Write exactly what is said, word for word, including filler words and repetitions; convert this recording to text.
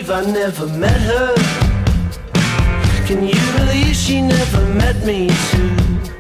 believe I never met her? Can you believe she never met me too?